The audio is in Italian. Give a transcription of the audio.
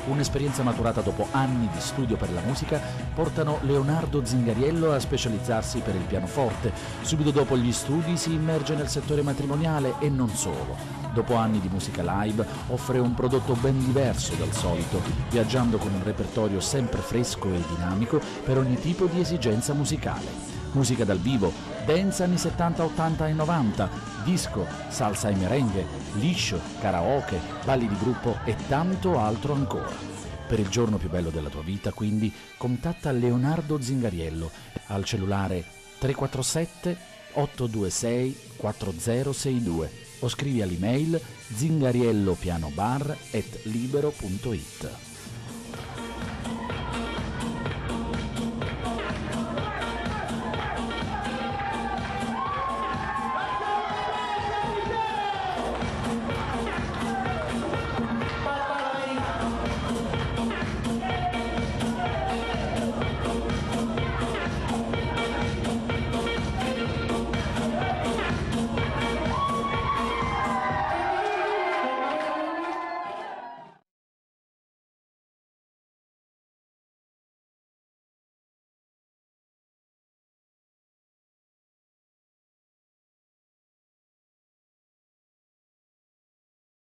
Un'esperienza maturata dopo anni di studio per la musica portano Leonardo Zingariello a specializzarsi per il pianoforte. Subito dopo gli studi si immerge nel settore matrimoniale e non solo. Dopo anni di musica live offre un prodotto ben diverso dal solito, viaggiando con un repertorio sempre fresco e dinamico per ogni tipo di esigenza musicale. Musica dal vivo, dance anni 70, 80 e 90, disco, salsa e merengue, liscio, karaoke, balli di gruppo e tanto altro ancora. Per il giorno più bello della tua vita, quindi, contatta Leonardo Zingariello al cellulare 347 826 4062 o scrivi all'email zingariellopianobar@libero.it.